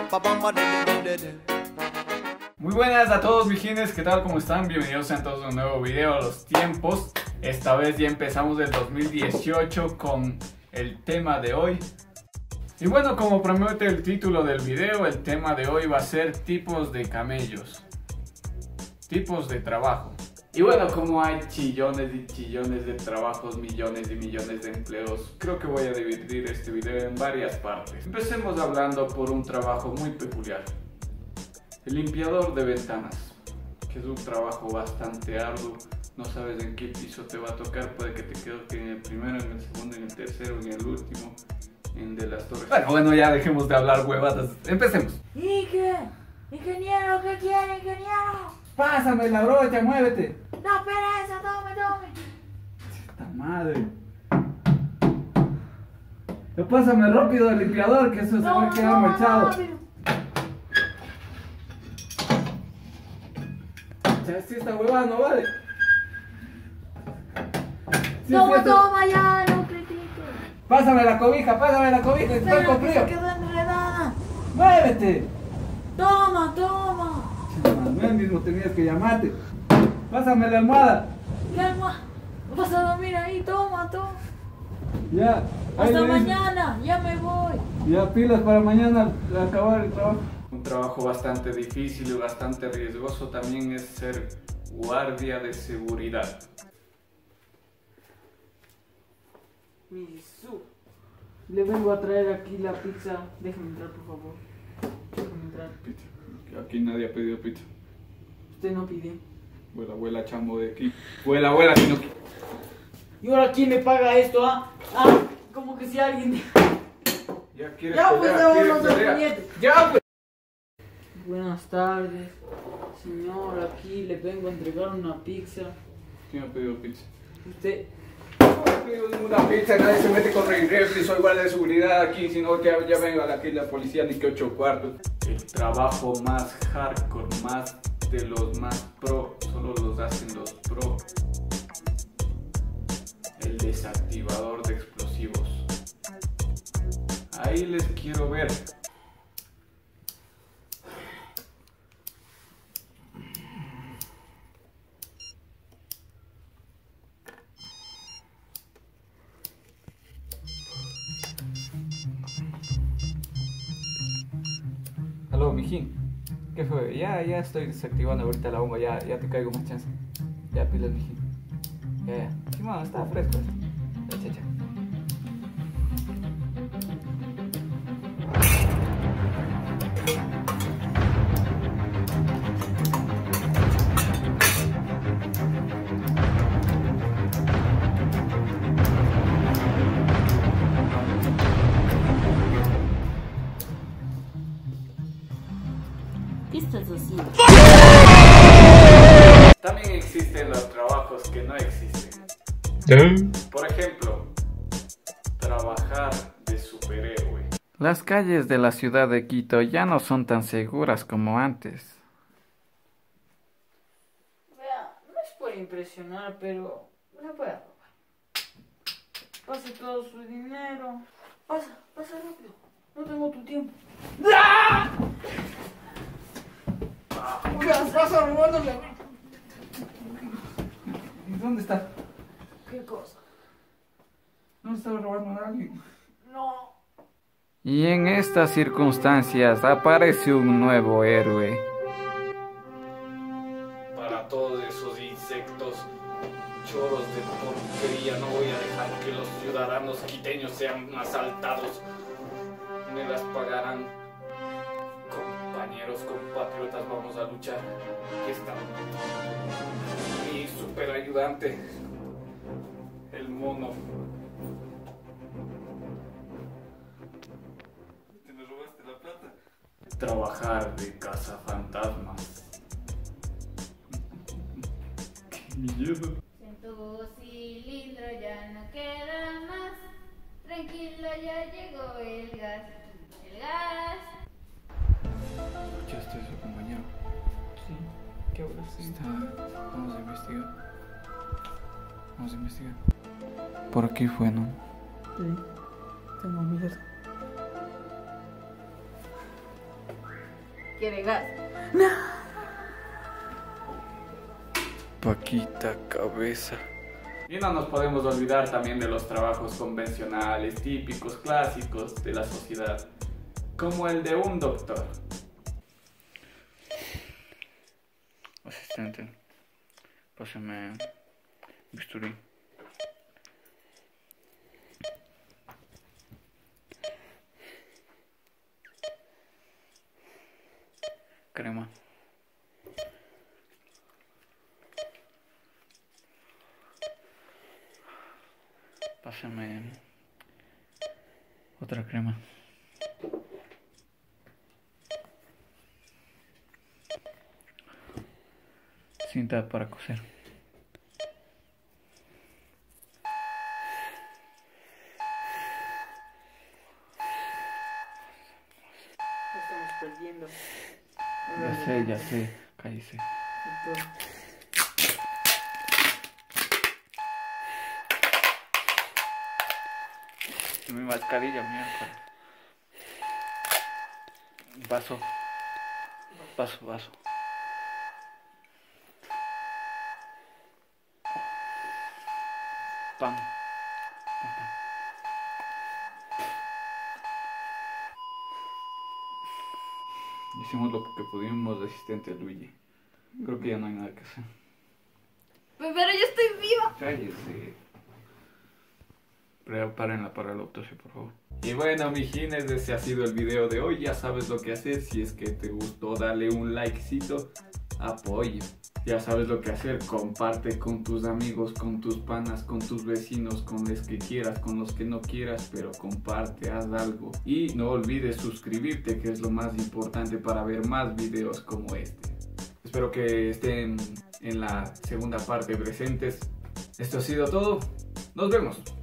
Muy buenas a todos mijines, ¿qué tal? ¿Cómo están? Bienvenidos a todos a un nuevo video a los tiempos. Esta vez ya empezamos el 2018 con el tema de hoy. Y bueno, como promete el título del video, el tema de hoy va a ser tipos de camellos, tipos de trabajo. Y bueno, como hay chillones y chillones de trabajos, millones y millones de empleos, creo que voy a dividir este video en varias partes. Empecemos hablando por un trabajo muy peculiar: el limpiador de ventanas, que es un trabajo bastante arduo. No sabes en qué piso te va a tocar, puede que te quedes en el primero, en el segundo, en el tercero, en el último, en de las torres. Bueno, ya dejemos de hablar huevadas, empecemos. ¿Y qué? Ingeniero, ¿qué quiere, ingeniero? Pásame la brocha, muévete. No, pereza, tome. Esta madre. Pásame rápido el limpiador, que eso se va a quedar manchado. Si esta huevada no vale. Toma ya, no critiques. Pásame la cobija, estoy con Que frío. se quedó enredada. Muévete. Toma. Manuel mismo tenías que llamarte. Pásame la almohada. Calma. Vas a dormir ahí, toma. Ya. Hasta mañana, ya me voy. Ya pilas para mañana acabar el trabajo. Un trabajo bastante difícil y bastante riesgoso también es ser guardia de seguridad. Misu, le vengo a traer aquí la pizza. Déjame entrar, por favor. Déjame entrar. Pizza. Aquí nadie ha pedido pizza. Usted no pide. Vuela, chamo de aquí. Vuela, que no. ¿Y ahora quién me paga esto, ah? Como que si alguien... Ya quieres Ya pues, pelear, no se puñete. Ya pues. Buenas tardes, señor. Aquí le vengo a entregar una pizza. ¿Quién ha pedido pizza? Usted... No he pedido ninguna pizza, nadie se mete con el refri, soy guardia de seguridad aquí, sino que ya venga aquí la policía ni que 8 cuartos. El trabajo más hardcore, más de los más pro, solo los hacen los pro. El desactivador de explosivos. Ahí les quiero ver. Aló, mijín. ¿Qué fue? Ya estoy desactivando ahorita la bomba, ya te caigo más chance. Ya pilas, mijín. Ya. Sí, mano, está fresco. Ya. ¿Qué estás haciendo? También existen los trabajos que no existen. Por ejemplo, trabajar de superhéroe. Las calles de la ciudad de Quito ya no son tan seguras como antes. Vea, no es por impresionar, pero me puede robar. Pase todo su dinero. Pasa rápido. No tengo tu tiempo. ¡Ah! Vas a robarnos. ¿Dónde está? ¿Qué cosa? ¿No estaba robando a alguien? No. Y en estas circunstancias aparece un nuevo héroe. Para todos esos insectos choros de porquería, no voy a dejar que los ciudadanos quiteños sean asaltados. Me las pagarán. Compañeros, compatriotas, vamos a luchar. Aquí está mi super ayudante, el mono. ¿Te me robaste la plata? Trabajar de cazafantasmas. ¡Qué miedo! En tu cilindro ya no queda más. Tranquilo, ya llegó el gas. ¿Escuchaste eso, compañero? Sí. ¿Qué ahora sí? Vamos a investigar. Por aquí fue, ¿no? Sí. Tengo miedo. quiere gas. Paquita cabeza. Y no nos podemos olvidar también de los trabajos convencionales, típicos, clásicos de la sociedad, como el de un doctor. Asistente, pásame bisturí. Crema. Pásame otra crema. Cinta para coser. Estamos perdiendo. Ya sé, cállese. Mi mascarilla, mierda. Vaso. Pan. Hicimos lo que pudimos de asistente Luigi. Creo que ya no hay nada que hacer. Pero yo estoy viva. Cállese. Prepárenla para la autopsia, por favor. Y bueno, mijines, ese ha sido el video de hoy. Ya sabes lo que hacer. Si es que te gustó, dale un likecito. Apoyo. Ya sabes lo que hacer. Comparte con tus amigos, con tus panas, con tus vecinos, con los que quieras, con los que no quieras, pero comparte, haz algo. Y no olvides suscribirte, que es lo más importante para ver más videos como este. Espero que estén en la segunda parte presentes. Esto ha sido todo. Nos vemos.